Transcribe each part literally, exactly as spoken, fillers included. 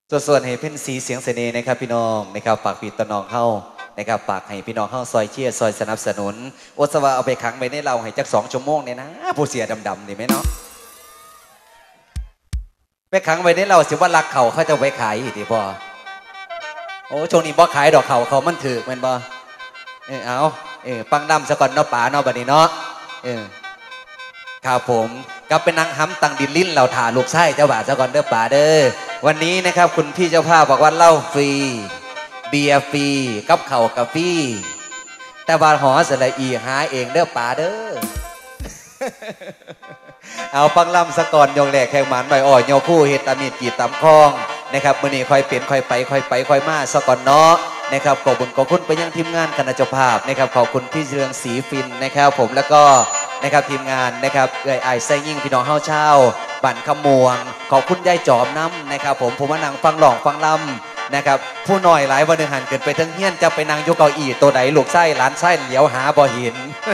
ส่วนให้เพ่นสีเสียงเสน่ห์นะครับพี่น้องนะครับฝากพี่ตน้องเข้านะครับฝากให้พี่น้องเข้าซอยเชียร์ซอยสนับสนุนอสวาเอาไปขังไปในเราให้จักสองชั่วโมงเนี่ยนะผู้เสียดำๆนี่ไหมเนาะไปขังไปในเราสิว่ารักเขาเขาจะไปขายอีกทีพอโอ้ช่วงนี้บ่ขายดอกเขาเขามันถือมันบ่เออเอาเออปังดำสะก่อนเนาะป่าเนาะบัดนี้เนาะเออครับผมก็เป็นนางห้ำตังดินลิ้นเราถ่าลูกไส้เจ้าบ่าวสะก่อนเด้อป่าเด้อวันนี้นะครับคุณพี่เจ้าภาพบอกว่าเหล้าฟรีเบียร์ฟรีกับเข่ากับฟรีแต่บาหอสละอีหาเองเด้อป่าเด้อ เอาปังลำสะก่อนยงแหลกแข่งหมันใบอ่อยโยคู่เฮตามีดกีดตำคล้องนะครับมื่อนี้คอยเปลี่ยนคอยไปคอยไปคอยมาสะก่อนเนาะนะครับขอบคุณขอบคุณไปยังทีมงานคณะเจ้าภาพนะครับขอบคุณพี่เรืองศรีฟินนะครับผมแล้วก็นะครับทีมงานนะครับเอ่ยไอ้ไส้ยิ่งพี่น้องเฮาเช่าบั่นขมวงขอบคุณยายจอมน้ำนะครับผมผมมานั่งฟังหลองฟังลำนะครับผู้หน่อยหลายวันหนึ่งหันเกินไปทั้งเฮี้ยนจะไปนั่งยกเก้าอี้ตัวไหนลูกไส้หลานไส้เหลียวหาบ่เห็น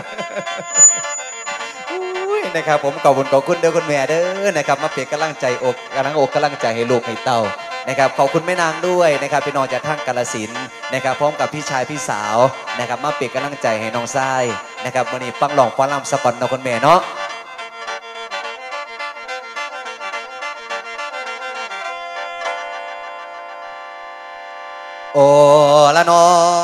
นะครับผมขอบคุณขอบคุณเด้อคุณแม่เด้อนะครับมาเปลี่ยนกำลังใจอกกำลังอกกำลังใจให้ลูกให้เต้านะครับขอบคุณแม่นางด้วยนะครับพี่น้องจากทางกาฬสินธุ์นะครับพร้อมกับพี่ชายพี่สาวนะครับมาเปลี่ยนกำลังใจให้น้องทรายนะครับวันนี้ฟังหลองฟังลำสปอนนะคุณแม่เนาะโอ้ละน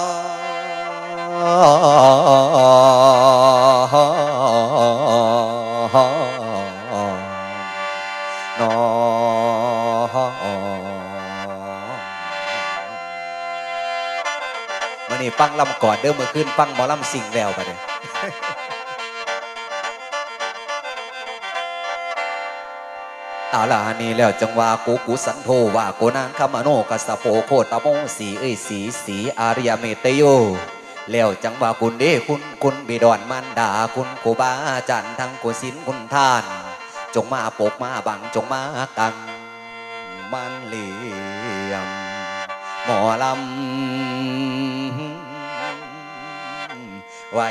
อนอมื่อนี้ฟังลำก่อนเดิมเมื่อคืนฟังหมอลำสิ่งแล้วไปเลยเอาล่ะนี่แล้วจังว่ากูกูสันโธว่าโกนางคำอโนกัสโปโคตโมสีเอ้ยสีสีอาริยเมตโยแล้วจังว่าคุณเด้คุณคุณบิดอนมันดาคุณกูบาจันทั้งกุศินคุณท่านจงมาปกมาบังจงมาตังมันเหลี่ยมหมอลำไว้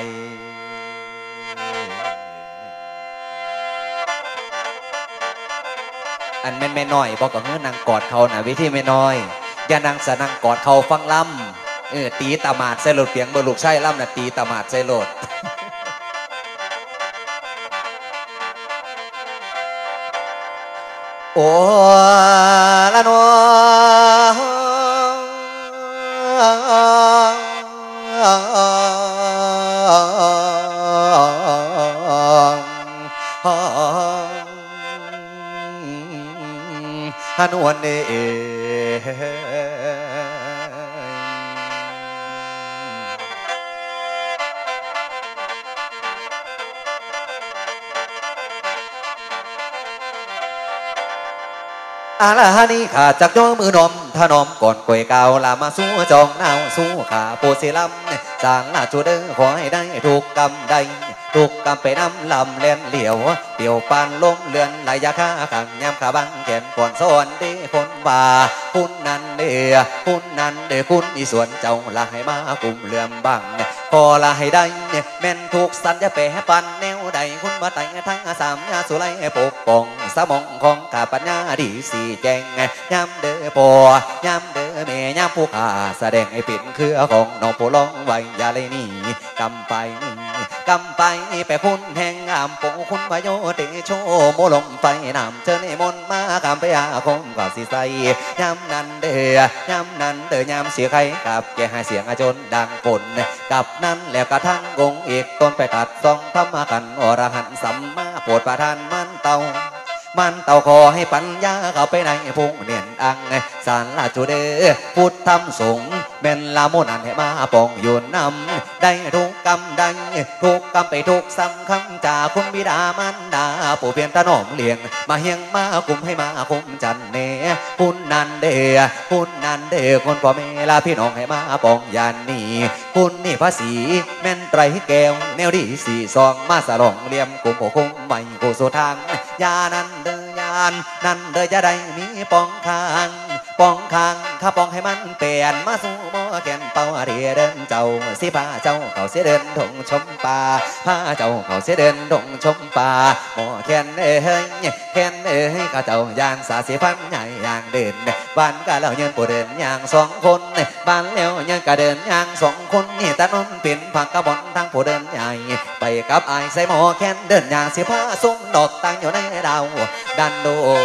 อันแม่นแม่น้อยบอกกับเฮือนางกอดเขาน่ะวิธีแม่น้อยอย่านางสะนางกอดเขาฟังลำเออตีตามาดใส่โหลดเปียงเบอร์ลูกไส้ลำน่ะตีตามาดใส่โหลดโอ้ละนอฮานวนเออาลาฮันี่ขาจากย้อมือนมถนอมก่อนกวยเกาลามาสู้จองนาวสู้ขาโปเสลัมสางลาจูเดอขอให้ได้ถูกกำได้ถูกกำไปน้ำลำเลียนเหลียวเปี่ยวปานล้มเลือนไหลยาคาขังยามขาบังแขนก่อนสอนเด้คนบ่าคุณนันเดียคุณนันเดคุณอีส่วนเจ้าละให้มากลุ่มเลื่อมบังพอละให้ได้แม่นถูกสันจะแปรปันแนวใดคุณมาไต่ทั้งสามยาสุไลปกป้องสมองของข้าปัญญาดีสีแจงยามเด้อปอยามเด้อเมยามผู้ข้าแสดงให้เป็นเครือของน้องผู้ร้องไว้อย่าเลยนี่กำไปกำไปไปคุณแห่งงามโปคุณวายโยเตโชโมลมไฟน้ำเชิญให้มนมากำไปอาคมก็สิใสยามนั้นเด้อยามนั้นเด้อยามเสียใครกับแกให้เสียงอาจนดังฝนกับนั้นแล้วกระทั่งกงอีกต้นไปตัดซองธรรมกันอรหันต์สัมมาโปรดประทานมันเตามันเต่าขอให้ปัญญาเข้าไปในพุงเนียนอังสารลาจูเดพุทธธรรมสงฆ์เบนลาโมนันให้มาปองอยู่นำได้ทุกกรรมได้ทุกกรรมไปทุกสังคำจากคุณบิดามันดาผู้เพียรถนอมเลี้ยงมาเฮียงมาคุมให้มาคุมจันเนคุณนันเดคุณนันเดคนพ่อแม่ลาพี่น้องให้มาปองยานนี่คุณนี่ภาษีแม่นไตรแก้วแนวดีสี่ซองมาสลองเลี่ยมกุมโอคุมใหม่กุโสทางยานันเดยานนั่นเดยจะได้มีปองคางปองคางข้าปองให้มันเปลี่ยนมาสู่บ่แก่นเป่าเรียเดินเจ้าสิพาเจ้าเขาเสียเดินดงชมป่าพาเจ้าเขาเสียเดินดงชมป่าบ่แก่นเอ้ยแก่นเอ้ยข้าเจ้ายานสาสิพันใหญ่อย่างเดินบ้านก็แล้วยืนผู้เดินอย่างสองคนบ้านแล้วยังก็เดินอย่างสองคนนี่ตะนนเป็นผักกระบอนทั้งผู้เดินใหญ่ไปกับไอ้ใส่หมอแค้นเดินอย่างสิผ้าส้มดอกตั้งอยู่ในดาวดันโด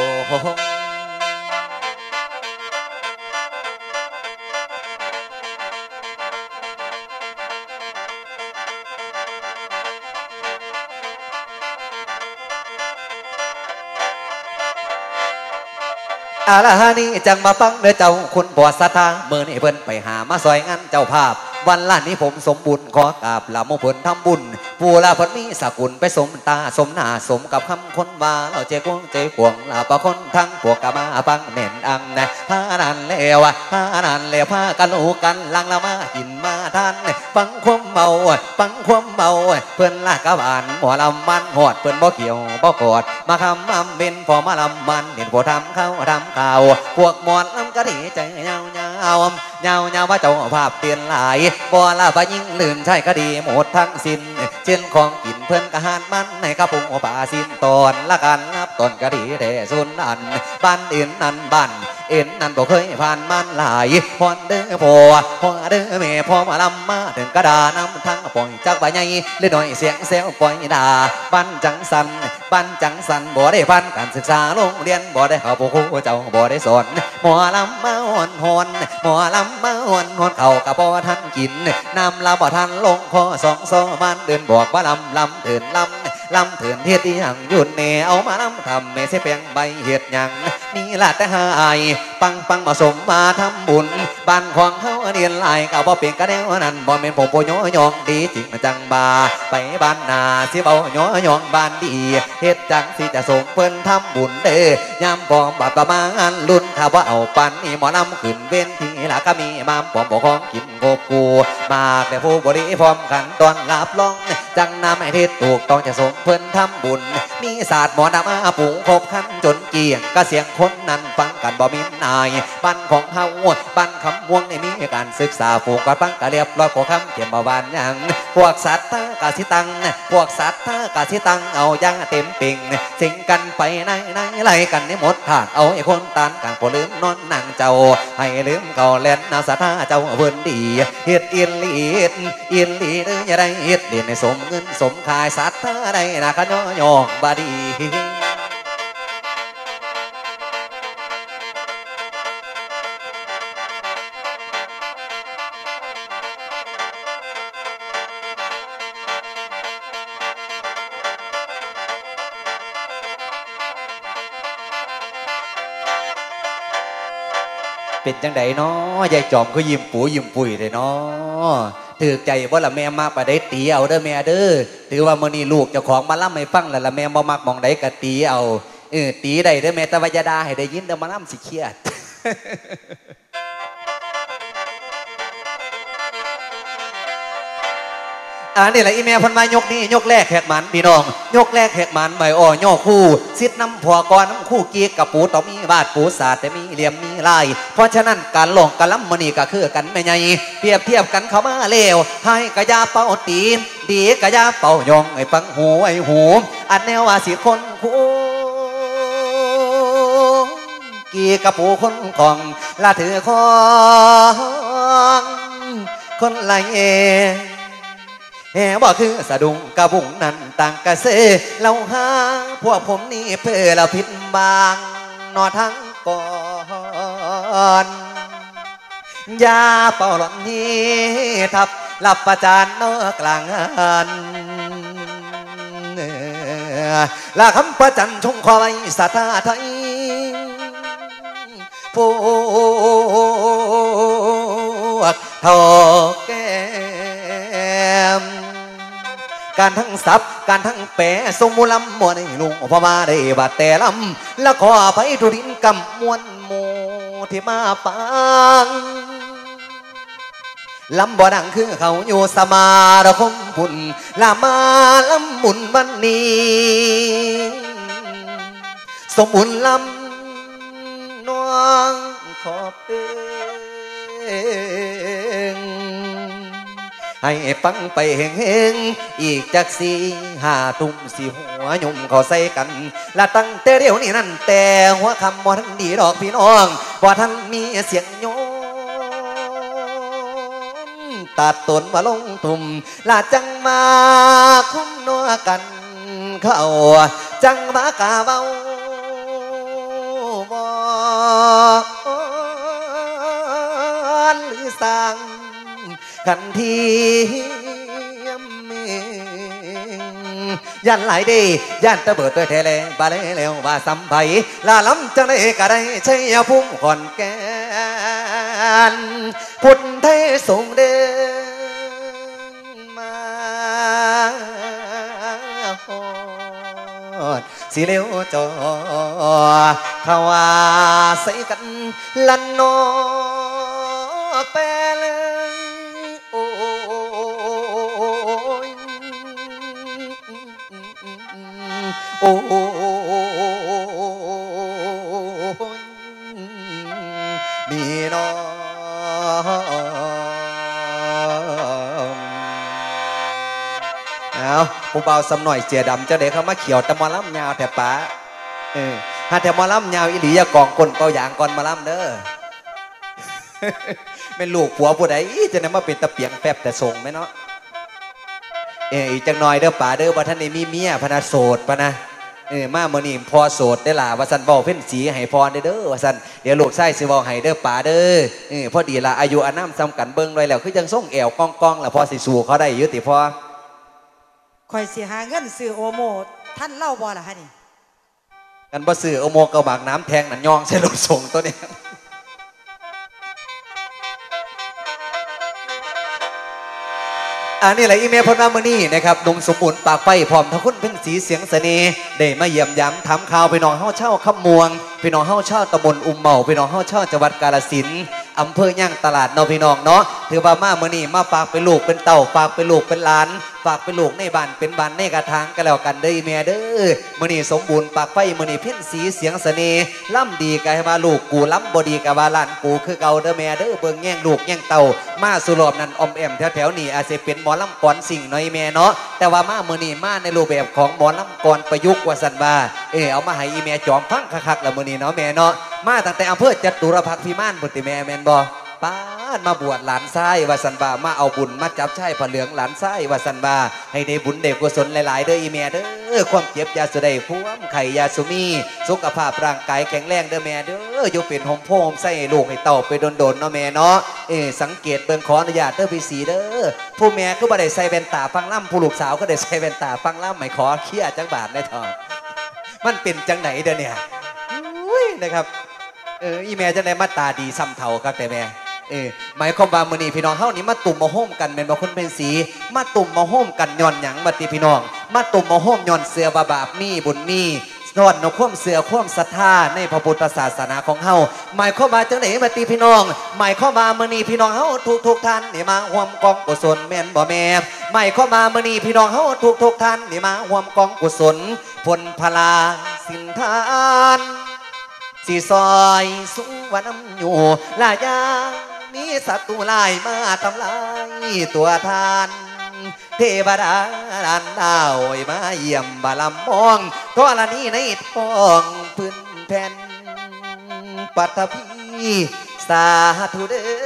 อาลาฮานี่จังมาฟังเด้อเจ้าคุณบอสตาเมื่อนี่เพิ่นไปหามาซอยงานเจ้าภาพวันล้านนี้ผมสมบุญขอกราบลาโมเพิ่นทำบุญผู้ลาเพิ่นมีสกุลไปสมตาสมหน้าสมกับคำคนว่าเราเจ้ากวงเจ้ากวงลาปะคนทั้งพวกกะมาฟังเน่นอังนะพานันเลวพานันเลวพากันลูกันลังละมากินมาทานฟังความเมาฟังความเมาเพิ่นลากะบานหมอลำมันหอดเพิ่นบ่เกี่ยวบ่กอดมาคำอำเป็นพอมาลำมันเห็นผู้ทำเข้าทำข่าวพวกหมอลำก็ดีใจเงาเงาเงาเงาว่าเจ้าภาพเปลี่ยนหลายบ่ลาบยิ่งลื่นใช่คดีหมดทั้งสิ้นเช่นของกินเพิ่นกะหานมันในกระปุงป่าสิ้นตอนละกันนับตอนกะดีแต่สุนอันบ้านอื่นนั่นบ้านเอ็นนั่นบ่เคยผ่านมันหลายพอนเด้อพ่อพ่อเด้อแม่พ่อมาลำมาถึงกระดาน้ำทั้งปล่อยจักใบใหญ่เล็กน้อยเสียงแซวปล่อยด่าบ้านจังสันบ้านจังสันบ่ได้พันการศึกษาโรงเรียนบ่ได้เข้าผู้ครูเจ้าบ่ได้สอนหมอลำมาหอนหอนหมอลำมาหอนหอนเขากะบ่ทันกินน้ำลำบ่ทันลงคอสองโซมันเดินบอกว่าลำลำเถินลำลำเถินเฮ็ดอย่างยุ่นแน่เอามาลำทำไม่ใช่เพียงใบเฮ็ดอย่างนี่ล่ะแต่หายปังปังมาสมมาทำบุญบ้านของเฮาเรียนหลายก็บ่เป็นกะแนวนั้นบ่แม่นผมบ่ย่อยองดีจริงจังบาไปบ้านนาสิเว้าย่อยองบ้านดีเฮ็ดจังสิจะส่งเพิ่นทำบุญเด้อยามพร้อมบัดประมาณรุ่นถ้าว่าเอาปันนี่หมอลำขึ้นเว้นทีละก็มีมามปอมบ่ของกินโกกูมากแต่ผู้บริพร้อมกันตอนรับรองจังนำให้ทิศถูกต้องจะส่งเพิ่นทำบุญมีศาสตร์หมอนำมาปลูกครบขั้นจนเกี่ยงก็เสียงคนนั้นฟังกันบ่มินนายบ้านของเฮาบ้านคำม่วงนี่มีการศึกษาปลูกก็ฟังก็เรียบร้อยพวกคำเขียนบ่บานยังพวกสัตว์ท่ากะสิตังพวกสัตว์ท่ากะสิตังเอาย่างเต็มปิงสิงกันไปในในไล่กันนี่หมดทางเอาไอ้คนตานกลางบ่ลืมนอนนั่งเจ้าให้ลืมเขาเล่นนาสถาเจ้าเพิ่นดีเฮ็ดอินลีดอินลีเด้ออย่าได้เฮ็ดเด่นให้สมเงินสมขายสัตว์ท่าใดนะขะย่อยองบาดีเป็นจังไดเนาะยายจอมก็ยิ้มปูยิ้มปุ๋ยเลยเนาะถือใจว่าละแม่มาไปได้ตีเอาเด้อแม่เด้อถือว่ามื้อนี้ลูกเจ้าของมาล่ำให้ฟังแล้วละแม่บ่มักมองใดก็ตีเอาเออตีได้เด้อแม่แต่ว่าอย่าด่าให้ได้ยินเด้อมาล่ำสิเครียด อันนี้แหละอีเมียพันมายกนี่ยกแรกแขกหมันพี่น้องยกแรกแขกหมันใบอ้อย่อคู่ซิดน้ำผัวก้อนน้ำคู่เกียกับปูต้องมีบาดปูศาสตร์แต่มีเหลี่ยมมีลายเพราะฉะนั้นการลงการล้ำมันนี่ก็คือกันไม่ใหญ่เปรียบเทียบกันเขามาเลวให้กะยาเป่าตีนดีกะยาเป่ายองไอ้ฟังหูไอ้หูอันแนวว่าสิคนคู่เกียกับปูคนของละถือของคนไรเอแห่บ่คือสะดุ้งกระบุงนั่นต่างกระเซเราหาพวกผมนี่เพื่อเราผิดบางนอทั้งก่อนยาเป่าหล่อนนี้ทับหลับประจานนอกลางหันลาคำประจันชงคอยสตาไทยพวกเท่าแก่การทั้งซับการทั้งแปะสมมุลำมวนให้ลุงพอมาได้บาดแต่ลำแล้วขอไปทุดินกำมวนโมที่มาปังลำบ่ดังคือเขาอยู่สมาระคมพุ่นลามาลำมุนวันนี้สมบุญลำโนองขอบเตือนให้ฟังไปเฮงเฮงอีกจากสี่ห้าทุ่มสี่หัวยุ่มเขาใส่กันและตั้งแต่เดียวนี้นั่นแต่หัวคำบ่ทันดีดอกพี่น้องบ่ทันมีเสียงโยนตัดตนมาลงตุ่มลาจังมาคุ้มนัวกันเข้าจังมากาเบาบ่หรือสั่งกันทียันหลายดียันตะเบิดด้วยเทเลบาเลเลวว่าสัมไผลาล้ำจังได้กะได้ใช่ยาพุ่งขอนแก่นพุทธไทยส่งเดินมาฮอดสิเลวจอทว่าใส่กันลันนอแปเลยโอ้ยโอ้ยนี่น้องเอาผู้เบาสำหน่อยเจียดำเจ้าเด็กเขามาเขียวตะมอลำยาวแต่ป๋าเออถ้าแต่มอลำยาวอีหลีอย่ากองก้นเกาอย่างก่อนมาลำเด้อเป็นลูกผัวผู้ใดจะนำมาเป็นตะเปียงแป๊บแต่ส่งไหมเนาะเอออีกจังหน่อยเด้อป๋าเด้อว่าท่านนี่มีเมียพนาโสดปะนะเออมาเมื่อนี่พอโสดได้ล่ะว่าสันบอกเพ่นสีให้พรได้เด้อว่าสันเดี๋ยวลูกไส้สิบอกให้เด้อป๋าเด้อเออพอดีละอายุอานามซ้ำกันเบิ้งเลยแล้วคือจังส่งแอวกองกองแล้วพอสิสู่เขาได้ยุติพอคอยสิหาเงินซื้อโอโมท่านเล่าบ่ล่ะฮะนี่กันบ่ซื้อโอโมกระบากน้ำแทงนั่นยองใส่รถส่งตัวนี้อันนี้แหละอีเมลพนามือนี่นะครับนุ่มสมบูรณ์ปากไปพร้อมทั้งคุณเพ่งสีเสียงเสน่ห์ได้มาเยี่ยมย้ำถามข่าวพี่น้องเฮาเช่าขมวงพี่น้องเฮาเช่าตำบลอุ้มเมาพี่น้องเฮาเช่าจังหวัดกาฬสินธุ์อำเภอย่างตลาดเนาะพี่น้องเนาะถือว่ามามือนี่มาฝากเป็นลูกเป็นเต่าฝากเป็นลูกเป็นหลานฝากเป็นลูกในบ้านเป็นบ้านในกระถางกันแล้วกันเด้ออีเมลเด้อมือนี่สมบูรณ์ปากไปมือนี่เพ่งสีเสียงเสน่ห์ล่ำดีกะให้มาลูกกูล่ำบดีกะว่าล้านกูคือเก่าเด้อแม่เด้อเบิ่งแย่งลูกแย่งเต่ามาสุรอบนั้นอมแอมแถวแถวนี่อาจจะเป็นหมอลำก่อนสิ่งน้อยแม่เนาะแต่ว่ามามือนี่มาในรูปแบบของหมอลำก่อนประยุกต์ว่าสันว่าเออเอามาให้อีเมลจอมฟังคักๆแล้วมือนี่เนาะแม่เนาะมาตั้งแต่อำเภอจตุรพักษ์พิมานพุทธิแม่แม่นบ่ป้ามาบวชหลานไส้วาสันบามาเอาบุญมาจับใช่ผ้าเหลืองหลานไส้วาสันบาให้ได้บุญเด็กกุศลหลายๆเด้ออีเมียเด้อความเจ็บยาสุได้พวมไข่ยาสุมีสุขภาพร่างกายแข็งแรงเด้อแม่เด้ออยู่เป็นหอมโพมไส้ลูกให้เต่าไปโดนๆเนาะแม่เนาะเออสังเกตเบิ่งขออนุญาตเด้อพี่สีเด้อผู้แม่ก็บ่ได้ใส่แว่นตาฟังล่ำผู้ลูกสาวก็ได้ใส่แว่นตาฟังล่ำไม่ขอเขี้ยจังบาทได้ทองมันเป็นจังไหนเด้อเนี่ยอุ้ยนะครับเอออีเมียจังไหนมาตาดีซ้ำเท่าครับแต่แม่เออหมายความว่ามื้อนี้พี่น้องเฮานี่มาตุ่มมาโฮมกันแม่นบ่คนเป็นสีมาตุ่มมาโฮมกันย้อนหยังบัดนี้พี่น้องมาตุ่มมาโฮมย้อนเสือบาบาปมีบุญมีนอนนความเสือความศรัทธาในพระพุทธศาสนาของเฮาหมายความว่าจังได๋บัดนี้พี่น้องหมายความว่ามื้อนี้พี่น้องเฮาทุกๆท่านนี่มาร่วมกองกุศลแม่นบ่แม่หมายความว่ามื้อนี้พี่น้องเฮาทุกๆท่านนี่มาร่วมกองกุศลผลพลาสินทานสิซอยสุวรรณอยู่ลายามีศัตรูลายมาทำลายตัวทานเทวดาดันดาวมาเยี่ยมบาลำมองทอรณีในท้องพื้นแผ่นปัตภีสาธุเด้อ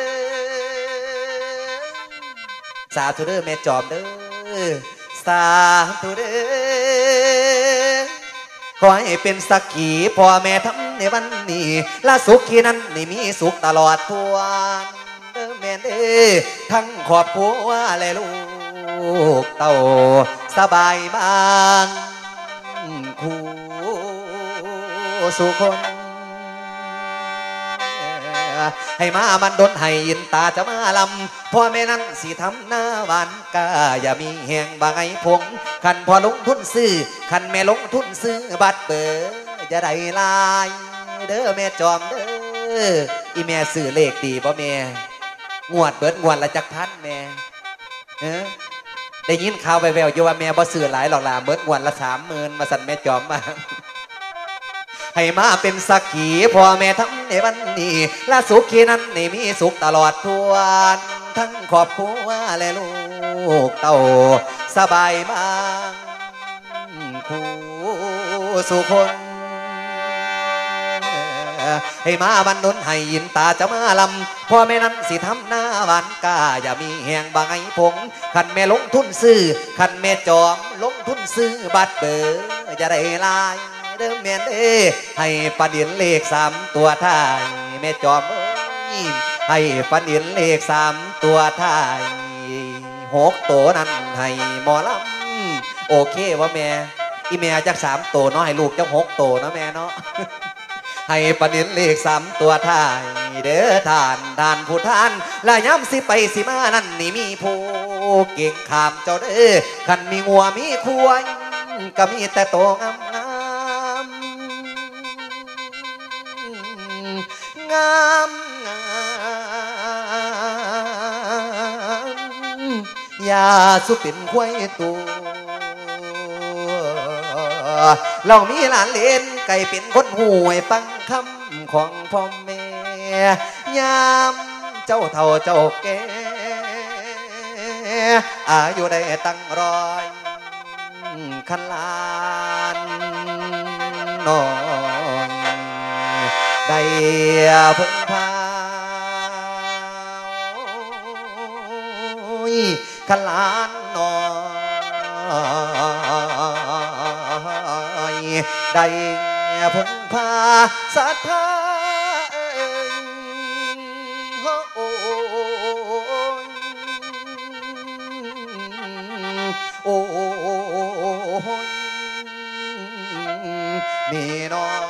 สาธุเด้อแม่จอมเด้อสาธุเด้อขอให้เป็นสักขีพ่อแม่ทำในวันนี้ละสุขที่นั้นนี่มีสุขตลอดทั่วเด้อแม่เด้อทั้งครอบครัวและลูกเต่าสบายบ้างคู่สุคนให้มามันดนให้ยินตาจะมาลำพ่อแม่นั้นสิทำหน้าหวานกาอย่ามีแหงบางไงพงขันพอลงทุนซื้อขันแม่ลงทุนซื้อบัตรเบอร์จะได้ลายเด้อแม่จอมเด้ออีแม่ซื้อเลขดีป่ะแม่งวดเบิดงวดละจักพันแม่เออได้ยินข่าวไปแววอยู่ว่าแม่บ่ซื้อหลายหรอกล่ะเบิดงวดละสามหมื่นมาสั่นแม่จอมมาให้มาเป็นสักขีพ่อแม่ทั้งในวันนี้และสุขีนั้นในมีสุขตลอดทวนทั้งครอบครัวและลูกเต้าสบายบ้างคู่สุคนให้มาบรรลุให้ยินตาจะมาลำพ่อแม่นั้นสิทำหน้าหวานกาอย่ามีแหงบางไอ้ผงขันแม่ลงทุนซื้อขันแม่จอมลงทุนซื้อบัตรเบอร์จะได้ลายเดิมแม่นเอ้ให้ประเดียนเลขสามตัวท้ายแม่จอมเอ้ยให้ประเดียนเลขสามตัวท้ายหกตัวนั้นให้หมอลำโอเคว่าแม่อีแม่จากสามตัวเนาะให้ลูกจากหกตัวเนาะแม่เนาะให้ประเด็นเลขสามตัวท้ายเด้อท่านท่านผู้ท่านและย้ำสิไปสิมานั่นนี่มีผู้เก่งขามเจ้าเด้อขันมีงัวมีควายก็มีแต่โตงามงามงามงามอย่าสุเป็นควายตัวเรามีหลานเล่นไก่เป็นคนห่วยฟังคำของพ่อแม่ยามเจ้าเท่าเจ้าแก่อายุได้ตั้งร้อยขันลานน้อยได้เพิ่งพาขันลานน้อยได้พึ่งพาศรัทธาโอ้ยโอ้ยมีน้อย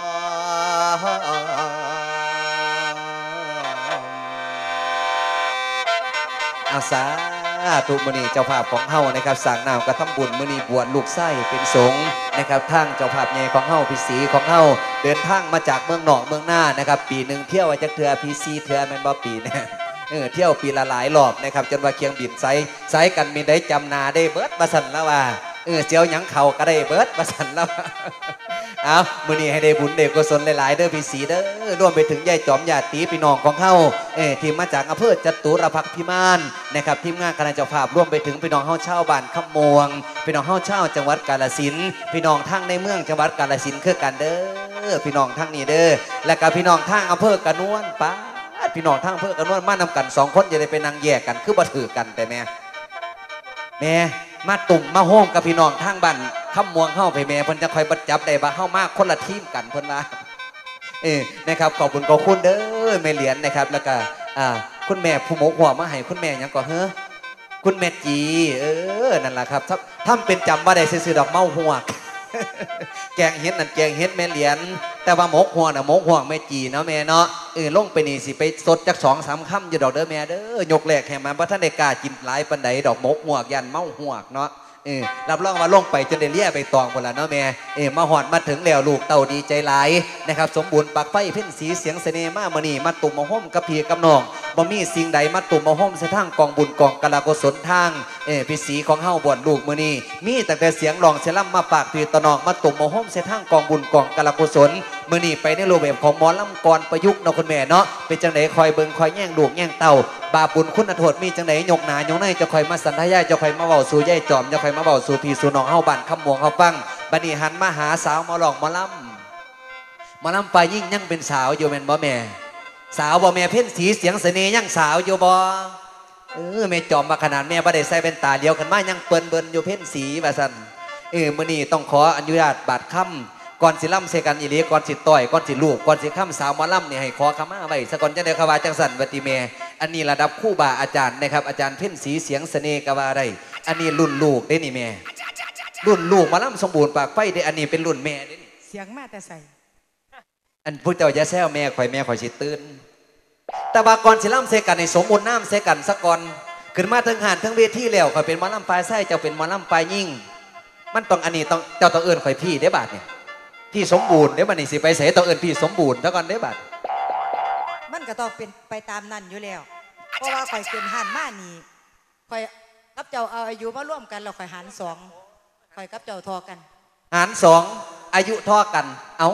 อาสาตุมณีเจ้าภาพของเฮานะครับสั่งนาวกระทำบุญมณีบวชลูกไส้เป็นสงฆ์นะครับทางเจ้าภาพใหญ่ของเฮาพิสีของเฮาเดินทางมาจากเมืองนอกเมืองหน้านะครับปีหนึ่งเที่ยวจากเถื่อพีซีเถื่อแมนบอปีนะเออเที่ยวปีละหลายรอบนะครับจนว่าเคียงบินไซไซกันมีได้จำนาได้เบิร์ดบัสันแล้วว่าเออเจียวหยังเข่าก็ได้เบิร์ดบัสันแล้วเอามื้อนี้ให้ได้บุญได้กุศลหลายๆเด้อพี่สีเด้อรวมไปถึงยายจอมญาติพี่น้องของเฮาเออทีมมาจากอำเภอจตุรพักษ์พิมานนะครับทีมงานคณะเจ้าภาพรวมไปถึงพี่น้องเฮาชาวบ้านคำมวงพี่น้องเฮาชาวจังหวัดกาฬสินธุ์พี่น้องทั้งในเมืองจังหวัดกาฬสินธุ์คือกันเด้อพี่น้องทั้งนี้เด้อและก็พี่น้องทั้งอำเภอกระนวนป้าพี่น้องทั้งอำเภอกระนวนมานำกันสองคนอย่าได้ไปนั่งแยกกันคือบ่ถือกันแต่แม่แม่มาตุ่มมาโฮมกับพี่น้องทางบ้านคำมวงเข้าไปแม่เพิ่นจะคอยบัดจับได้บ่าเข้ามากคนละทีมกันเพิ่นว่าเออนะครับขอบคุณขอบคุณเด้อแม่เหรียญนะครับแล้วก็อ่าคุณแม่ผู้หมกหัวมาให้คุณแม่ยังก็เฮ้อคุณแม่จีเออนั่นแหละครับทำเป็นจำว่าได้ซื้อดอกเมาหัวแกงเฮ็ดนั่นแกงเฮ็ดแม่เหรียญแต่ว่าหมกหัวน่ะหมกหัวแม่จีเนาะแม่เนาะเออลงไปนี่สิไปสดจักสองสามคำอยู่ดอกเด้อแม่เด้อยกแรกแห่มาเพราะท่านได้กล้ากินหลายปันใดดอกหมกหัวยันเมาหัวเนาะเออรับรองว่าลงไปจนได้เลี้ยไปตองหมดละเนาะแม่เออมาหอดมาถึงแล้วลูกเต่าดีใจหลายนะครับสมบูรณ์ปากไฟเพ่นสีเสียงเสน่ห์มาเมื่อนี่มาตุ่มมาห่มกับพี่กับน้องบ่มีสิ่งใดมาตุ่มมาห่มเสทางกองบุญกองกะลากุศลทางเออพี่สีของเฮาบ่นลูกมื่อนี่มีตั้งแต่เสียงร้องเสล่ำมาปากพี่ตะนองมาตุ่มมาห่มเสทางกองบุญกองกะลากุศลมื่อนี่ไปในรูปแบบของหมอลำกรประยุกต์เนาะคุณแม่เนาะเป็นจังไหนคอยเบิ่งคอยแย่งลูกแย่งเต่าบาปุญคุณโทษมีจังไหนยกหนายกในจะคอยมาสันทายายจะคอยมาเบาสู่ยายจอมจะคอยมาเบาสู่พี่สู่น้องเฮาบ้านคำมวงเฮาฟังบัดนี้หันมาหาสาวมาหลอกมาล่ำมาล่ำไปยิ่งยังเป็นสาวอยู่แม่นบ่แม่สาวบ่แม่เพ่นสีเสียงเสน่ห์ยังสาวอยู่บ่เออแม่จอมมาขนาดแม่บ่ได้ใส่เป็นตาเดียวกันมายังเปิ้นเบิ้นอยู่เพ่นสีว่าซั่นเออมื้อนี้ต้องขออนุญาตบาดค่ำก่อนสิล่ำเสกันอีหลีก่อนสิต่อยก่อนสิลูกก่อนสิค่ำสาวมาล่ำนี่ให้ขอขมาไว้ซะก่อนจังได้ขวาจังสั่นวัติแม่อันนี้ระดับครู่บาอาจารย์นะครับอาจารย์เพ่นสีเสียงเสน่ห์ก็ว่าได้อันนี้รุ่นลูกเด้นี่แม่รุ่นลูกมาล่ำสมบูรณ์ปากไฟเด้อันนี้เป็นรุ่นแม่เด้นี่เสียงมาแต่ใส่อันผู้เจ้าอย่าแซวแม่ข่อยแม่ข่อยสิตื่นแต่ว่าก่อนสิล่ำเสกันในสมบูรณ์น้ำเสกันซะก่อนขึ้นมาทั้งหานทั้งเวทีแล้วข่อยเป็นหมอลำปลายไส้เจ้าเป็นหมอลำปลายยิ่งมันต้องอันนี้ต้องเจ้าต้องเอิญข่อยพี่ได้บาดเนี่ยพี่สมบูรณ์เดี๋ยวมันนี่สิไปเสต้องเอิญพี่สมบูรณ์แล้วก่อนได้บาดมันก็ต้องเป็นไปตามนั้นอยู่แล้วเพราะว่าข่อยเป็นหันมานี่ข่อยกับเจ้าเอาอายุมาร่วมกันเราข่อยหันสองข่อยกับเจ้าทอกันหันสองอายุทอกันเอาบ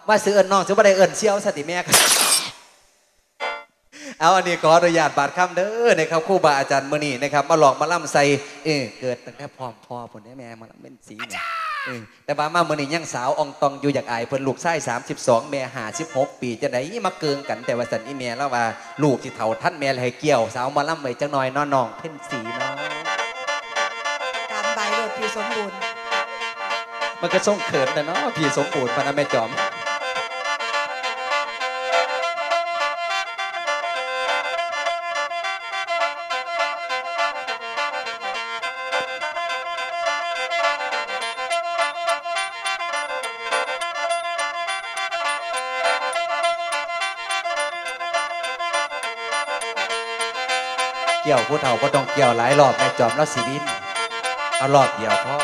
ว่าซื้อเอิญน้องซื้อบ่ได้เอิญเชี่ยวสติแม่ครับเอาอันนี้ขออนุญาตบาดคำเด้อนะครับครูบาอาจารย์มื้อนี้นะครับมาหลอกมาล่ำใส่เออเกิดตั้งแต่พร้อมพ่อผลได้แม่มาล่ำเป็นสีเนี่ยเออแต่บามามื้อนี้ยังสาวอองตองอยู่อยากอายเพิ่นลูกชายสามสิบสองแม่ห้าสิบหกปีจะได้มาเกิงกันแต่ว่าสันอีแม่แล้วว่าลูกที่เฒ่าท่านแม่ให้เกี่ยวสาวมาล่ำไว้จังหน่อยน้องๆเพ่นสีเนาะตามใบรถพี่สมบูรณ์มันก็ส่งเขินแต่เนาะพี่สมบูรณ์พนะแม่จอมเกี่ยวผู้เฒ่าก็ต้องเกี่ยวหลายรอบแม่จอมแล้วสีวินเอารอบเดียวพ่อ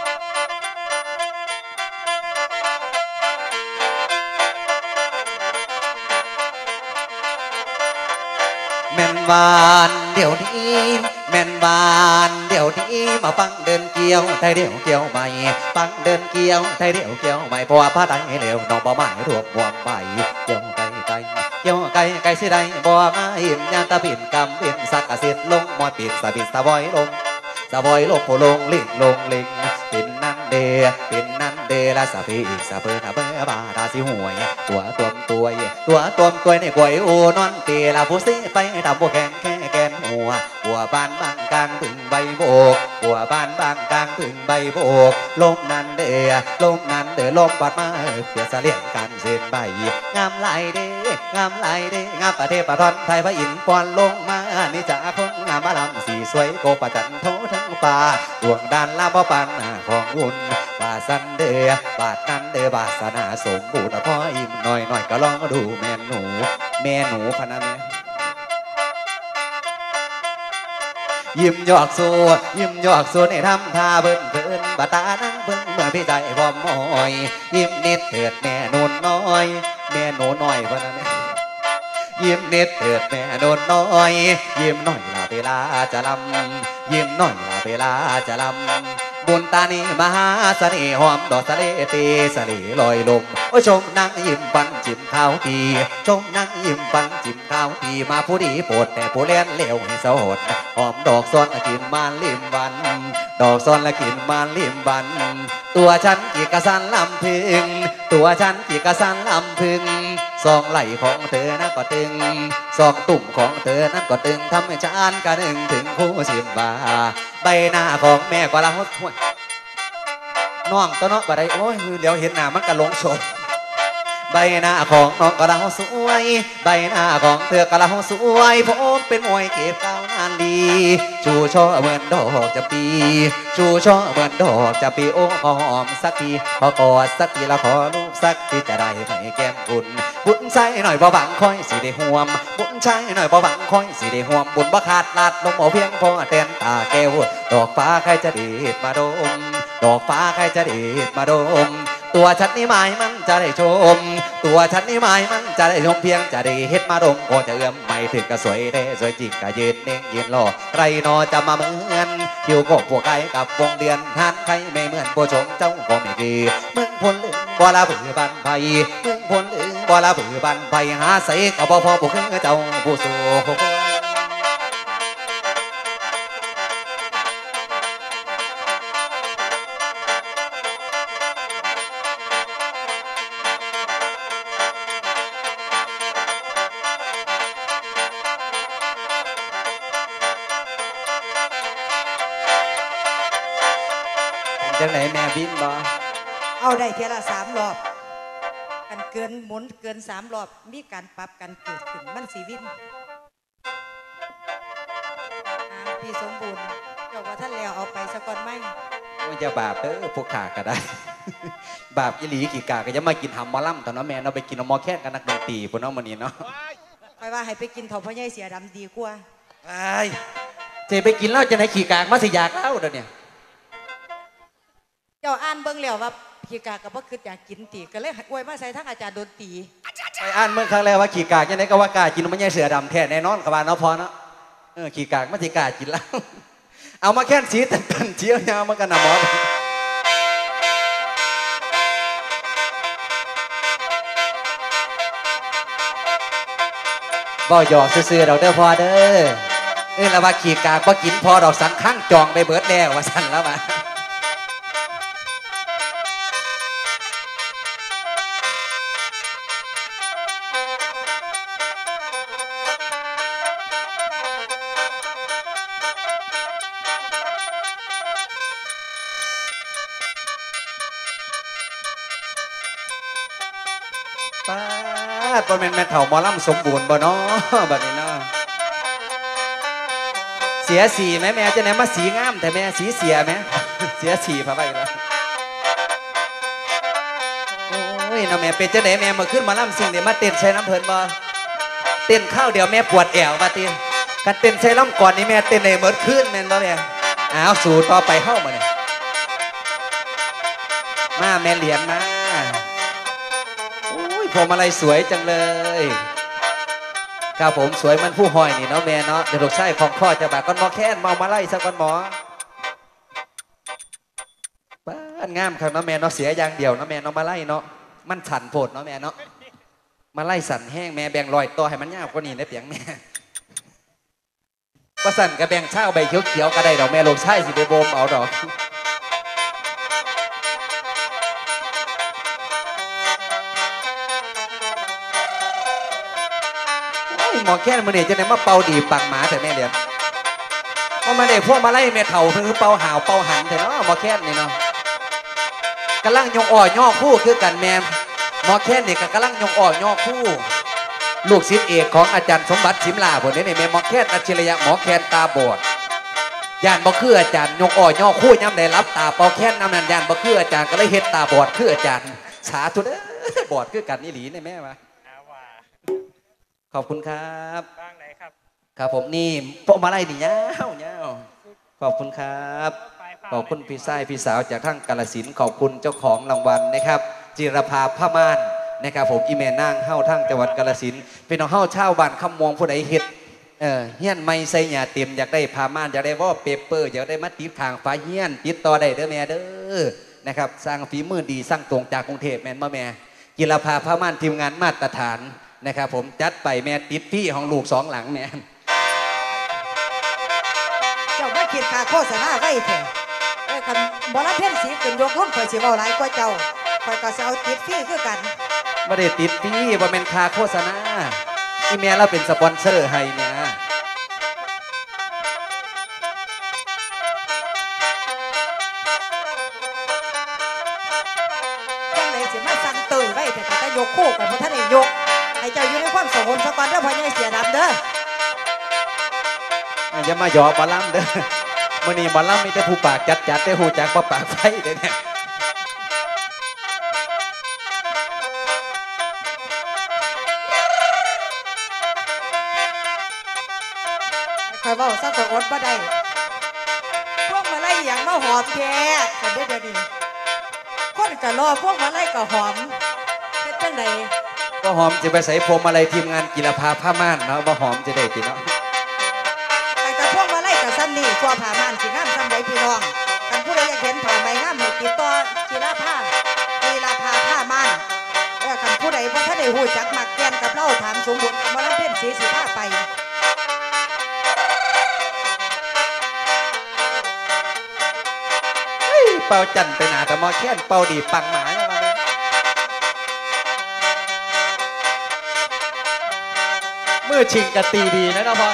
แม่นวานเดี๋ยวนี้แม่นวานเดี๋ยวนี้มาฟังเดินเกี่ยวไทยเดี่ยวเกี่ยวใหม่ฟังเดินเกี่ยวไทยเดี่ยวเกี่ยวใหม่เพราะว่าผ้าไตเหลวน้องบ่หมายรวมรวมใบเกี่ยวไก่ไก่เกี่ยวไก่ไก่สิได้บ่มาหิมยานตะปิ่นกำปิ่นสักกะเสียดลงมอดปิ่นสะบิดสะบอยลงสะบอยลงโผลงลิงลงลิงปิ่นนั่นเดปิ่นนั่นเดละสะพีอีกสะเปิดเบอบาดาสิหวยตัวตัวตัวตัวตัวตัวในกวยอูนอนตีละผู้สิไปทำบัวแข็งแค่แกนหัวบัวบานบางกลางถึงใบโบกบัวบานบางกลางถึงใบโบกลมนั่นเดลมนั่นเดลมบาดมาเปียสะเลียงกันเส้นใบงามไหลเดงามไหลเดงามประเทศประทอนไทยพระอินทร์ปอนลงมานี่จะคนงามมาลำสีสวยโกประจันโททั้งป่าดวงด้านลาบ่ปันของวุ่นบาสันเดบาดนั้นเดบาสนาสมบูรณ์พ่ออิ่มหน่อยหน่อยก็ลองดูแม่หนูแม่หนูพนันเนี่ยยิ้มหยอกสู้ยิ้มหยอกสู้ในทำท่าเบิ่นเพิ่นบาตานั่งเบิ่งเมื่อพี่ใจพร้อมมอยยิ้มนิดเถิดแม่นุ่นน้อยแม่หนูน้อยพนันเนี่ยยิ้มนิดเถิดแม่นุ่นน้อยยิ้มหน่อยลาเวลาจะลำยิ้มหน่อยลาเวลาจะลำบุญตานีมหาเสน่ห์หอมดอกทะเลตีสลีลอยลมโอ้ชมนางยิ้มปันจิ้มข้าวตีชมนางยิ้มปันจิ้มข้าวตีมาผู้ดีโปรดแต่ผู้เล่นเลวให้สดหอมดอกซ้อนละกินมานลิมบันดอกซ้อนละกินมานลิมบันตัวฉันกี่กระสันลำพึงตัวฉันกี่กระสันลำพึงสองไหล่ของเธอนั้นก็ตึงสองตุ่มของเธอนั้นก็ตึงทำให้ฉันกระดึงถึงคู่สิบบาใบหน้าของแม่ก็ละหดห้วยน้องตัวน้องบ่ได้โอ้ยเดี๋ยวเห็นหน้ามันกระหลงโฉมใบหน้าของน้องก็ละหดสวยใบหน้าของเธอก็ละหดสวยผมเป็นมวยเก็บก้าวนานดีชูช่อเหมือนดอกจะปีชูช่อเหมือนดอกจะปีโอ้ขอหอมสักทีขอกอดสักทีละขอลูกสักทีจะได้ให้แก้มบุญบุญใส่หน่อยบ่บังค่อยสิได้ห่วมบุญใส่หน่อยบ่บังค่อยสิได้ห่วมบุญบ่ขาดลาดลมเอาเพียงพอเต้นตาแก้วดอกฟ้าใครจะดีดมาดมดอกฟ้าใครจะดีดมาดมตัวฉันนี่หมายมันจะได้ชมตัวฉันนี่หมายมันจะได้ชมเพียงจะได้เฮ็ดมาดมก็จะเอื้อมไม่ถึงก็สวยได้สวยจริงก็ยืนเน่งยืนรอไรนอจะมาเหมือนคิวก็พวกไก่กับวงเดือนทานใครไม่เหมือนผู้ชมเจ้าก็ไม่ดีมึงพลลืมบ่ละผือบันไพมึงพลลืมบ่ละผือบันไพหาใส่ก็บ่พอผู้คือเจ้าผู้สู้จังไหนแม่บินบ่เอาได้เทียละสามรอบกันเกินหมุนเกินสามรอบมีการปรับกันเกิดขึ้นมันสีวินพี่สมบูรณ์เจ้าว่าท่านแล้วเอาไปสะก่อนไหมว่าจะบาปเด้อพวกขาก็ได้บาปอีหลีกี่กาก็จะมากินหำมอลำตอนนั้นแม่เราไปกินมอแค่กันนักดนตรีพวกน้องมันนี่เนาะไปว่าให้ไปกินเถาพ่อใหญ่เสียดำดีกว่าไอ้เจไปกินแล้วจะไหนขี่กากมาสิอยากเล่าเดี๋ยวนี้เจ้าอ่านเบิ่งแล้วว่าขี่กากกับว่าคืออยากกินตีก็เลยอวยมาใส่ทั้งอาจารย์ดนตรีไปอ่านเมื่อครั้งแรกว่าขี่กากยังไงก็ว่ากากินมันยังเสือดำแท้แน่นอนกับว่าเนาะพอเนาะเออขี่กากมาสิกากินแล้วเอามาแค่สีตันตันเชี่ยวยาวมากันนะหมอบ่หยอกซื่อๆดอกเด้อพ่อเด้อเอ้ยแล้วว่าขี่กากบ่กินพอดอกสังข้างจองไปเบิดแล้วว่าสั่นแล้วมาป้าบ่แม่นแม่เฒ่าหมอลำสมบูรณ์บ่เนาะบัดนี้เนาะเสียสีแม่แม่จะไหนมาสีงามแต่แม่สีเสียไหมเสียสีพะไปแล้วโอ้ยน้าแม่เป็นจะไหนแม่มาขึ้นมาลำสิ่งเดี๋ยวมาเต้นใช้น้ำเพลินบ่เต้นข้าวเดี๋ยวแม่ปวดแอวมาตีกันเต้นใช้ลำก่อนนี่แม่เต้นในเมิดขึ้นแม่นบ่แม่อ้าวสู่ต่อไปเข้ามาเนี่ยมาแม่เหรียญมาพวงมาลัยสวยจังเลยครับผมสวยมันผู้หอยนี่เนาะแม่เนาะเดี๋ยวลูกชายของพ่อจะแบบก้อนหมอแค้นเมามาไล่สักก้อนหมอบ้านงามครับเนาะแม่เนาะเสียอย่างเดียวเนาะแม่เนาะมาไล่เนาะมันสั่นโผดเนาะแม่เนาะมาไล่สั่นแห้งแม่แบ่งลอยตัวให้มันยาวกว่านี้ได้เปียงแม่ว่าสั่นกับแบ่งเช่าใบเขียวๆก็ได้ดอกแม่ลูกชายสิไปโบมเอาดอกหมอแค่มือเนี่ยจะได้มาเป่าดีปังหมาแต่แม่เดียวพอมาเด็กพวกมาไล่แม่เถ่าคือเป่าหาวเป่าหันแต่เนาะหมอแค่นี่เนาะกำลังยงอ่อย่อคู่คือกันแม่หมอแค่นี่กำลังยงอ่อย่อคู่ลูกศิษย์เอกของอาจารย์สมบัติสิมลาผลนี้เนี่ยแม่หมอแค่อัจฉริยะหมอแค่ตาบอดยานบ่คืออาจารย์ยงอ่อย่อคู่ย่ำได้รับตาเป่าแค่น้ำนันยานบ่คืออาจารย์ก็เลยเฮ็ดตาบอดคืออาจารย์สาธุเด้อบอดคือกันนี่หลีเนี่ยแม่วะขอบคุณครับบ้างไหนครับครับผมนี่พวกมาไล่นี่เงี้ยวเงี้ยวขอบคุณครับขอบคุณพี่ชายพี่สาวจากทั้งกาฬสินธุ์ขอบคุณเจ้าของรางวัลนะครับจิรภาผ้าม่านนะครับผมอีเมนนั่งเข้าทั้งจังหวัดกาฬสินธุ์เป็นน้องเข้าเช่าบ้านคำมวงผู้ใดเฮ็ดเออเฮี้ยนไม่ใส่หยาเต็มอยากได้ผ้าม่านอยากได้ว่าเปเปอร์อยากได้มัดติดทางฟ้าเฮี้ยนติดต่อได้เด้อแม่เด้อนะครับสร้างฝีมือดีสร้างตรงจากกรุงเทพแม่นมาแม่จิรภาผ้าม่านทีมงานมาตรฐานนะครับผมจัดไปแม่ติดพี่ของลูกสองหลังแม่เจ้าไม่คิดค่าโฆษณาไว้เถอะเอ้คันบอลเพ่นสีเป็นยกรุ่นข่อยสิเว้าหลายกว่าเจ้าข่อยก็สิเอาติดฟรีคือกันไม่ได้ติดพี่ว่าเป็นค่าโฆษณาที่แม่เราเป็นสปอนเซอร์ให้เนี่ยจังเลยสิมาสั่งเตยไว้แต่ก็จะยกคู่กับพระท่านเองยกให้เจ้าอยู่ในความสงบสักวันเด้อพ่อใหญ่เสียดำเด้ออย่ามาหยอกบอลลัมเด้อมื่อนี้บอลลัมมีแต่ผู้ปากจัดจัดแต่หูจักปากไฟเด้อเนี่ยคอยเบาสักตัวอดบ่ได้พวกมาไล่อย่างมาหอมแท้กันเด้อเดี๋ยวนี้คนกะรอพวกมาไล่กะหอมเป็นจังใดก็หอมจะไปใส่พรมอะไรทีมงานกีฬาพาผ้าม่านเนาะว่าหอมจะได้ติเนาะแต่แต่พวกมาไล่กับซ้ำนี่ตัวผ้าม่านสีงามซ้ำใดพี่น้องกันผู้ใดอยากเห็นผ้าใบงามให้ติดต่อกีฬาผ้ากีฬาผ้าผ้าม่านเออกันผู้ใดว่าถ้าได้หูจักมักแกนกับเล่าถามสมบูรณ์มาล้ำเพ่นสีสีผ้าไปเป่าจันไปหนาแต่มอแค้นเป่าดีปังหมาเนี่ยมาเลยมือชิงกะตีดีนะน้องพ่อ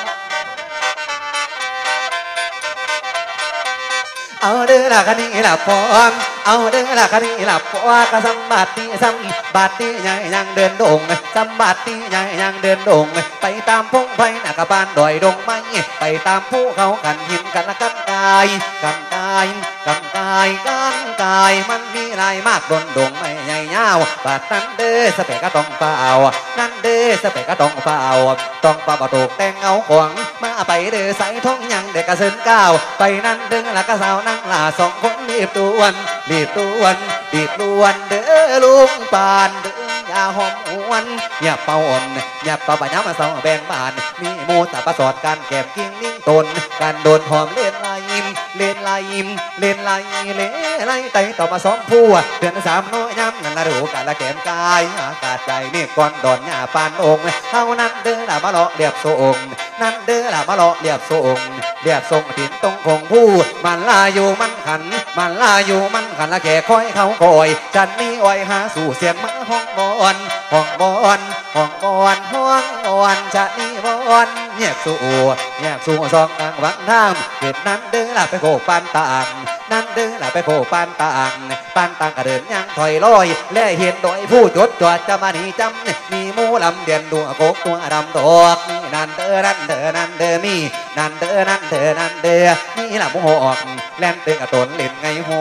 เอาเด้อละคันนี้ละพร้อมเอาเด้อละคันนี้ละพอก็สมบัติสมบัติใหญ่ยังเดินดงสมบัติใหญ่ยังเดินดงไปตามพงไผ่หน้ากระบาลดอยดงไม้ไปตามภูเขากันหินกันละกันกายกันกายกันกายกันกายมันมีลายมากดนดงไม่ใหญ่ยาวบาดนั้นเด้อสเปกก็ต้องเปล่านั่นเด้อสเปกก็ต้องเปล่าต้องเปล่าประตูแต่งเอาขวางมาไปเด้อใส่ท้องยังเด็กกระเซินก้าวไปนั่นเด้อละกระสาวนั่งลาสองคนรีบตัวนรีบตัวนรีบตัวนเด้อลุงปานเด้อยาหอมหวนอย่าเป่าอ่อนอย่าเป่าปัญญามาสองแบ่งบานมีมูตาประสอดการแก็บกิ้งนิ่งตนการโดนหอมเล่นลายยิ้มเล่นไล่เล่นไล่เล่ไล่ไต่ต่อมาสองผู้เดือนสามน้อยย้ำนั่นละดูกาละแก้มกายอากาศใจนี่ก่อนดอนหญ้าปานองเท่านั้นเด้อละมาเลาะเรียบโซองนั่นเด้อละมาเลาะเรียบโซองเรียบทรงถิ่นตรงคงผู้มันลาอยู่มันขันมันลาอยู่มันขันละแก่คอยเขาคอยจันนี่อ้อยหาสู่เสียงมาห้องบอนห้องบอนห้องบอนห้องบอนจะนี่บอนแยกสู่แยกสู่สองทางวังทางเกิดนั้นเด้อละไปโคปานต่างนั่นเด้อละไปโคปานต่างปานต่างกระเดินยังถอยลอยและเห็นโดยผู้จดจอดจะมาหนีจำมีมูลำเดียนดัวโกกตัวดำดอกนี่นั่นเด้อนั่นเด้อนั่นเด้อมีนั่นเด้อนั่นเด้อนั่นเด้อนี่ละมูหอกแล่นเตะกระตนเล่นไงโห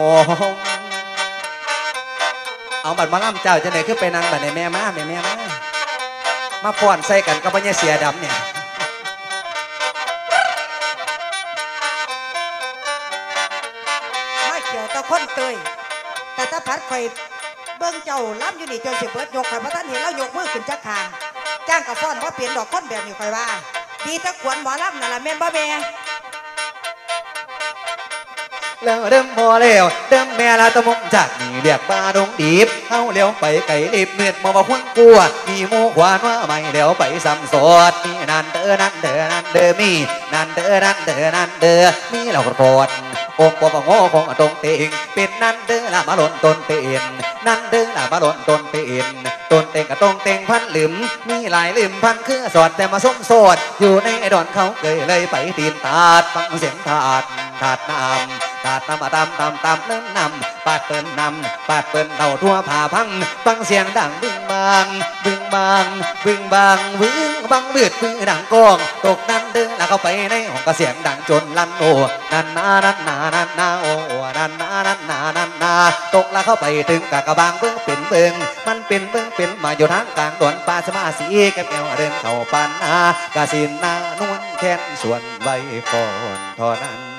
เอาบัตรมาล่ำเจ้าจะไหนขึ้นไปนั่งบัตรในแม่มาแม่แม่มามาฟ้อนใส่กันกับพญาเสียดำเนี่ยมาเกี่ยวตะคนเตยแต่ตะพัดคอยเบิ้งเจ้าล้ำอยู่นี่จนสิเบิดยกข่อยพระท่านเห็นแล้วยกมือขึ้นจักขางจ้างกับฟ้อนว่าเปลี่ยนดอกคนแบบนี้ข่อยว่าดีตะขวนหมอล้ำนั่นละแม่นบ่แม่แล้วเดิมพอแล้วเดิมแม่ละตะมุมจากนี่เรียกบาดงดีบเข้าเลี้ยวไปไก่รีบเมือดมาว่าหุ่นกลัวมีโมขวานว่าไม่เลี้ยวไปซ้ำสอดมีนั่นเด้อนั่นเด้อนั่นเด้อมีนั่นเด้อนั่นเด้อนั่นเด้อมีเหล่ากระโดดองค์ปปงของตรงเตียงเป็นนั่นเด้อละมาหล่นต้นเตียนนั่นเด้อละมาหล่นต้นเตียนต้นเตียงกับตรงเตียงพันหลืมมีหลายลืมพันคือสอดแต่มาส้มสอดอยู่ในไอดอนเขาเคยเลยไปตีนตาดฟังเสียงถาดถาดน้ำตาดน้ำมาตามตามตามเนิ่นนำปาดเปิ้นนำปาดเปิ้นเต่าทั่วผ่าพังฟังเสียงดังบึ้งบางบึ้งบางบึ้งบางบึ้งบางเลือดปืนดังกองตกนั่นเดินแล้วเข้าไปในห้องกระเสียงดังจนลั่นโอนันนานันนานันนาโอนันนานันนานันนาตกแล้วเข้าไปถึงกะกระบางเบิ้งเป็นเบิ้งมันเป็นเบิ้งเป็นมาอยู่ทางกลางดวนปลาสมาสีแก้วแก้วเดินเข้าปานนากะสินนานวลแค้นส่วนไว้ก่อนเท่านั้น